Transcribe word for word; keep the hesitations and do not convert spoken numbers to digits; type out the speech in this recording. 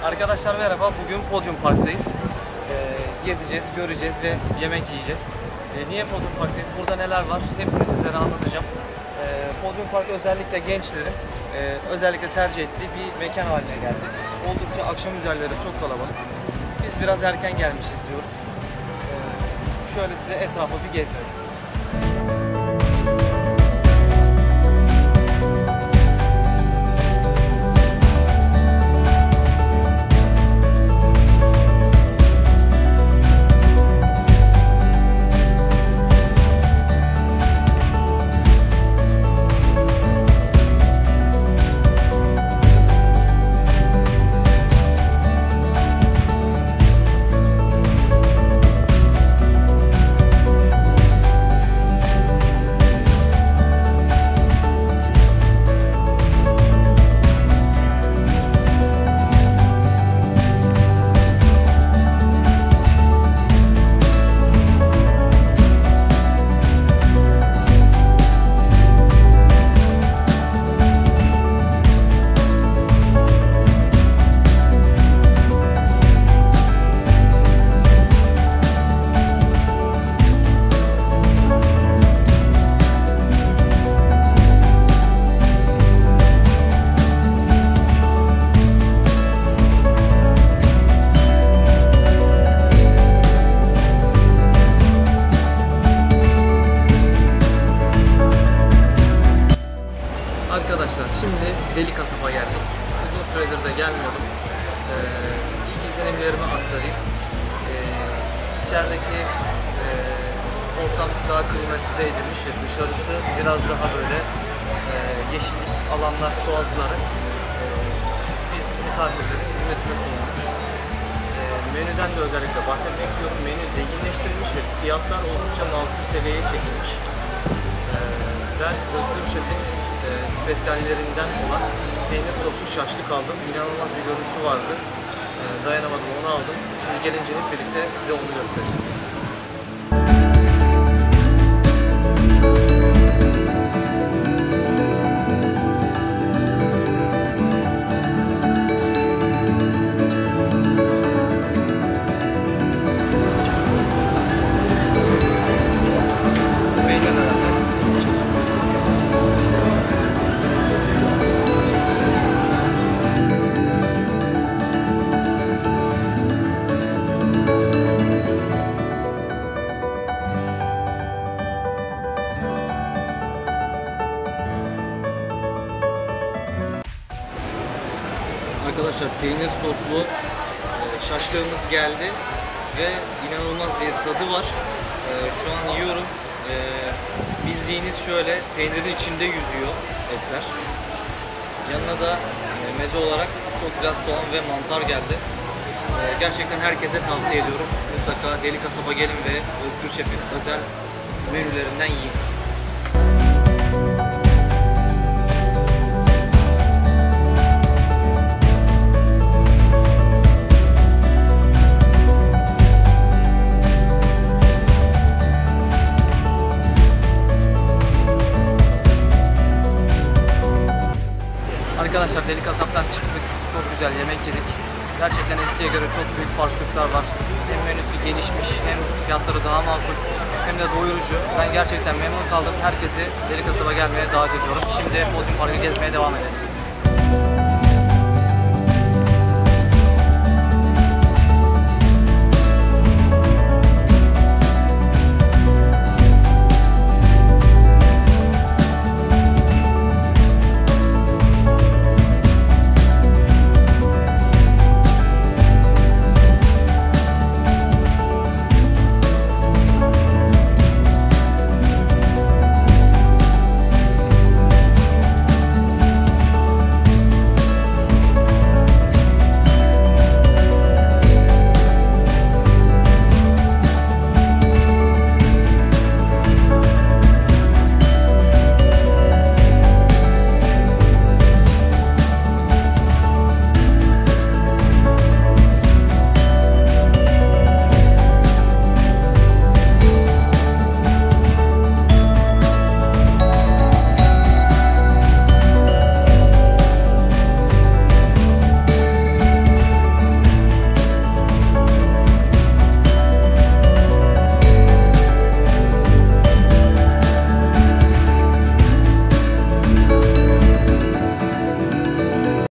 Arkadaşlar merhaba, bugün Podium Park'tayız. Ee, gezeceğiz, göreceğiz ve yemek yiyeceğiz. Ee, niye Podium Park'tayız? Burada neler var? Hepsini sizlere anlatacağım. Ee, Podium Park özellikle gençlerin e, özellikle tercih ettiği bir mekan haline geldi. Oldukça akşam üzerleri çok kalabalık. Biz biraz erken gelmişiz diyoruz. Ee, şöyle size etrafı bir gezdirelim. Arkadaşlar şimdi Deli Kasap'a geldik. Uzun süredir de gelmiyordum. Ee, ilk izlenimlerimi aktarayım. Ee, içerideki e, ortam daha klimatize edilmiş ve dışarısı biraz daha böyle e, yeşillik alanlar çoğaltılarak e, biz misafirlerin hizmetine sunulmuş. E, menüden de özellikle bahsetmek istiyorum. Menü zenginleştirilmiş ve fiyatlar oldukça makul seviyeye çekilmiş. E, ben Özgür Şef'in E, spesiyallerinden olan peynir soslu şaşlık aldım. İnanılmaz bir görüntüsü vardı. E, dayanamadım, onu aldım. Şimdi gelince hep birlikte size onu göstereceğim. Arkadaşlar peynir soslu e, şaşlığımız geldi ve inanılmaz bir tadı var. E, şu an yiyorum. E, bildiğiniz şöyle peynirin içinde yüzüyor etler. Yanına da e, meze olarak çok güzel soğan ve mantar geldi. E, gerçekten herkese tavsiye ediyorum. Mutlaka Deli Kasap'a gelin ve Özgür Şef'in özel menülerinden yiyin. Arkadaşlar Deli Kasap'tan çıktık. Çok güzel yemek yedik. Gerçekten eskiye göre çok büyük farklılıklar var. Hem menüsü genişmiş, hem fiyatları daha makul, hem de doyurucu. Ben gerçekten memnun kaldım. Herkesi Deli Kasap'a gelmeye davet ediyorum. Şimdi Podium Park'ı gezmeye devam edelim.